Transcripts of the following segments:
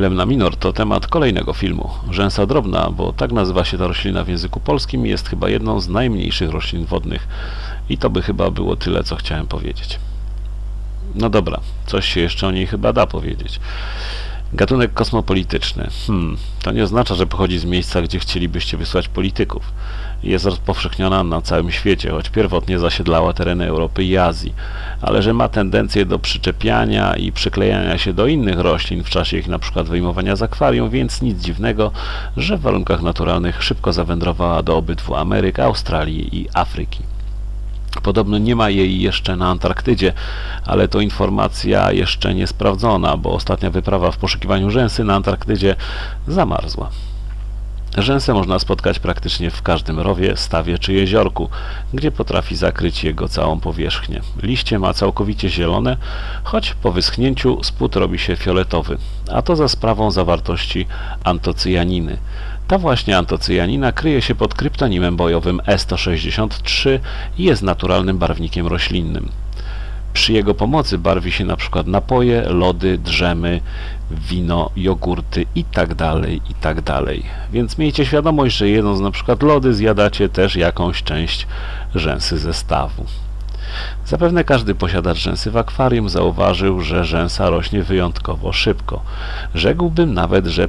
Lemna minor to temat kolejnego filmu. Rzęsa drobna, bo tak nazywa się ta roślina w języku polskim, jest chyba jedną z najmniejszych roślin wodnych. I to by chyba było tyle, co chciałem powiedzieć. No dobra, coś się jeszcze o niej chyba da powiedzieć. Gatunek kosmopolityczny. To nie oznacza, że pochodzi z miejsca, gdzie chcielibyście wysłać polityków. Jest rozpowszechniona na całym świecie, choć pierwotnie zasiedlała tereny Europy i Azji, ale że ma tendencję do przyczepiania i przyklejania się do innych roślin w czasie ich np. wyjmowania z akwarium, więc nic dziwnego, że w warunkach naturalnych szybko zawędrowała do obydwu Ameryk, Australii i Afryki. Podobno nie ma jej jeszcze na Antarktydzie, ale to informacja jeszcze nie sprawdzona, bo ostatnia wyprawa w poszukiwaniu rzęsy na Antarktydzie zamarzła. Rzęsę można spotkać praktycznie w każdym rowie, stawie czy jeziorku, gdzie potrafi zakryć jego całą powierzchnię. Liście ma całkowicie zielone, choć po wyschnięciu spód robi się fioletowy, a to za sprawą zawartości antocyjaniny. Ta właśnie antocyjanina kryje się pod kryptonimem bojowym E163 i jest naturalnym barwnikiem roślinnym. Przy jego pomocy barwi się np. napoje, lody, drzemy, wino, jogurty itd., itd. Więc miejcie świadomość, że jedząc np. lody zjadacie też jakąś część rzęsy zestawu. Zapewne każdy posiadacz rzęsy w akwarium zauważył, że rzęsa rośnie wyjątkowo szybko. Rzekłbym nawet, że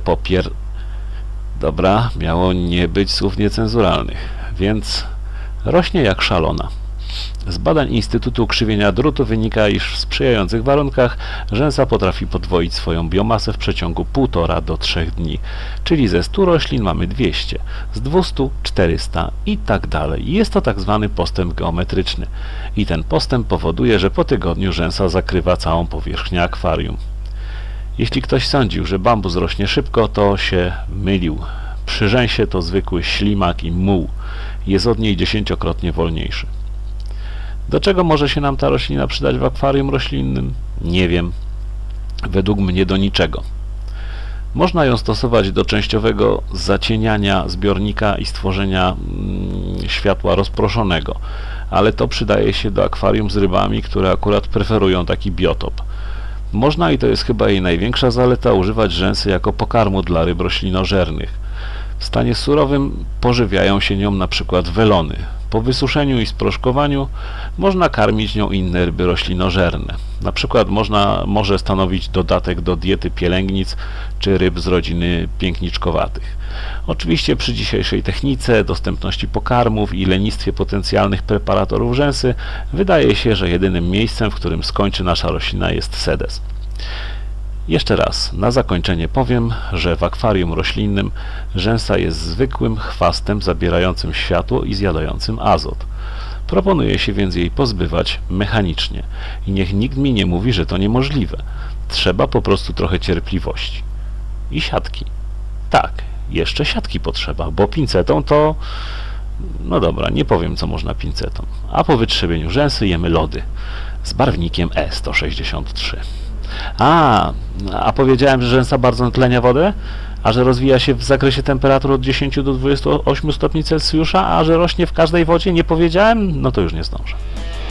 Dobra, miało nie być słów niecenzuralnych, więc rośnie jak szalona. Z badań Instytutu Krzywienia Drutu wynika, iż w sprzyjających warunkach rzęsa potrafi podwoić swoją biomasę w przeciągu 1,5 do 3 dni, czyli ze 100 roślin mamy 200, z 200 400 i tak dalej. Jest to tak zwany postęp geometryczny i ten postęp powoduje, że po tygodniu rzęsa zakrywa całą powierzchnię akwarium. Jeśli ktoś sądził, że bambus rośnie szybko, to się mylił. Przy rzęsie to zwykły ślimak i muł. Jest od niej 10-krotnie wolniejszy. Do czego może się nam ta roślina przydać w akwarium roślinnym? Nie wiem. Według mnie do niczego. Można ją stosować do częściowego zacieniania zbiornika i stworzenia światła rozproszonego, ale to przydaje się do akwarium z rybami, które akurat preferują taki biotop. Można, i to jest chyba jej największa zaleta, używać rzęsy jako pokarmu dla ryb roślinożernych. W stanie surowym pożywiają się nią np. welony. Po wysuszeniu i sproszkowaniu można karmić nią inne ryby roślinożerne. Na przykład może stanowić dodatek do diety pielęgnic czy ryb z rodziny piękniczkowatych. Oczywiście przy dzisiejszej technice, dostępności pokarmów i lenistwie potencjalnych preparatorów rzęsy wydaje się, że jedynym miejscem, w którym skończy nasza roślina, jest sedes. Jeszcze raz, na zakończenie powiem, że w akwarium roślinnym rzęsa jest zwykłym chwastem zabierającym światło i zjadającym azot. Proponuje się więc jej pozbywać mechanicznie i niech nikt mi nie mówi, że to niemożliwe. Trzeba po prostu trochę cierpliwości. I siatki. Tak, jeszcze siatki potrzeba, bo pincetą to... No dobra, nie powiem, co można pincetą. A po wytrzebieniu rzęsy jemy lody z barwnikiem E163. A powiedziałem, że rzęsa bardzo natlenia wodę, a że rozwija się w zakresie temperatur od 10 do 28 stopni Celsjusza, a że rośnie w każdej wodzie, nie powiedziałem? No to już nie zdążę.